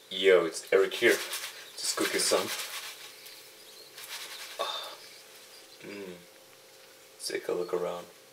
Yo, it's Eric here. Just cooking some. Take a look around.